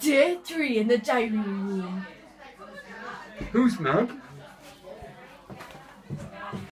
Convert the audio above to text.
Day 3 in the dining room. Who's Meg?